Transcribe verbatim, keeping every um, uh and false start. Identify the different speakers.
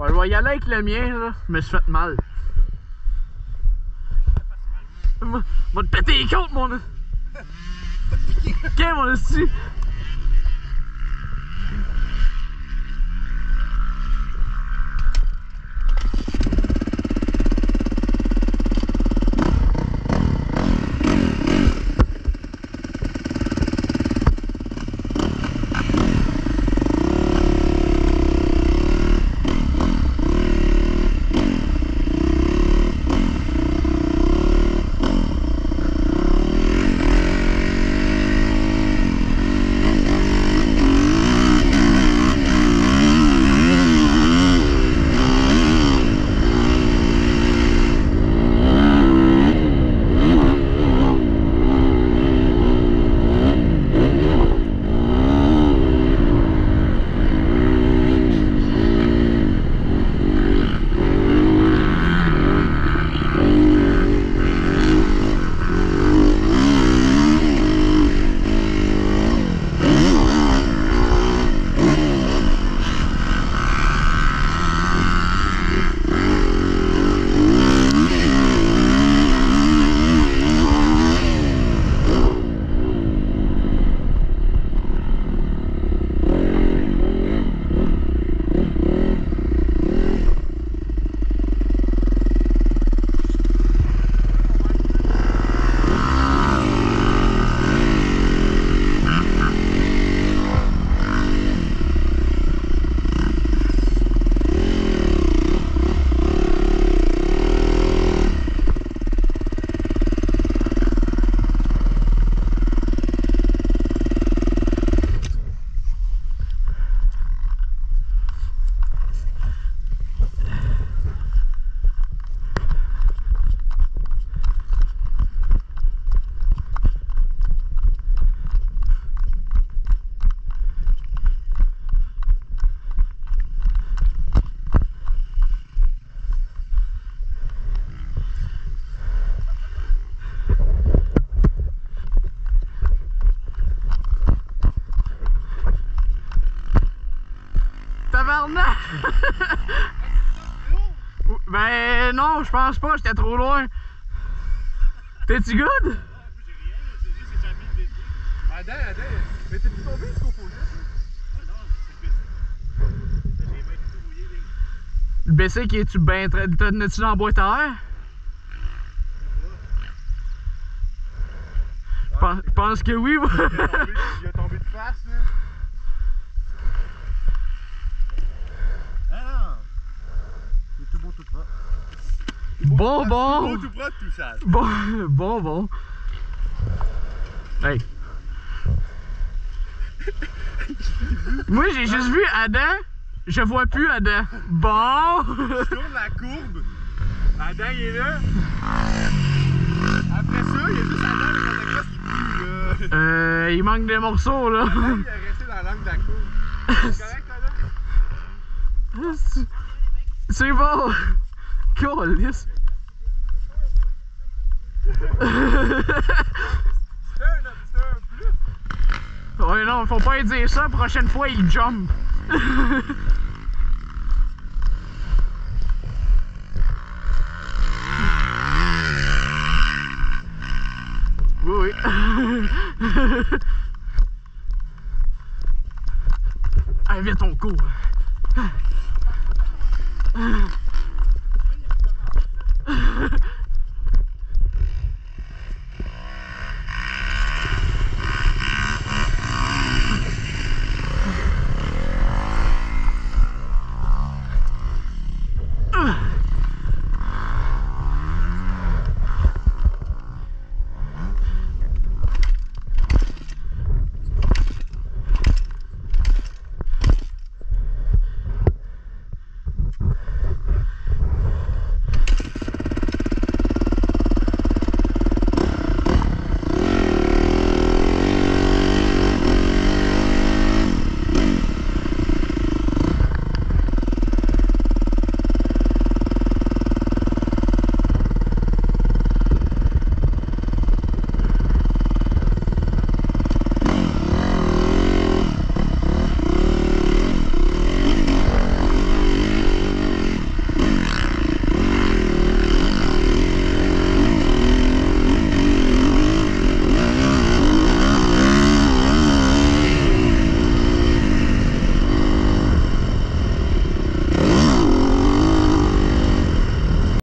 Speaker 1: Ouais, je vais y aller avec le mien, là. Je me suis fait mal. Moi, va te péter les côtes, mon... Ok, mon esti. Tabarnak! Ben non, je pense pas, j'étais trop loin. T'es-tu good?
Speaker 2: J'ai rien, c'est juste que j'ai mis le B C. Adam, Adam, mais t'es-tu tombé jusqu'au faux lit? Ah non, c'est le B C. J'ai les mains tout mouillées, les...
Speaker 1: Le B C qui est-tu ben très... T'as-tu dans la boîte à air? Je pense que oui, moi.
Speaker 2: Il a tombé, il a tombé de face, là. Ah non! C'est tout beau, tout propre.
Speaker 1: Bon, bon!
Speaker 2: Tout beau, tout propre, tout sale.
Speaker 1: Bon, bon, bon. Hey. Moi, j'ai juste vu Adam. Je vois plus Adam. Bon!
Speaker 2: Je tourne la courbe. Adam, il est là. Après ça, il y a juste Adam avec mon acrosse qui pue, là.
Speaker 1: Euh, il manque des morceaux, là.
Speaker 2: Adam, il est resté dans l'angle de la courbe. C'est correct, Adam?
Speaker 1: C'est bon! Câlisse!
Speaker 2: C'était un, c'était un bleu.
Speaker 1: Ouais, non, faut pas lui dire ça, prochaine fois il jump! Oui, oui. Allez, viens ton cours.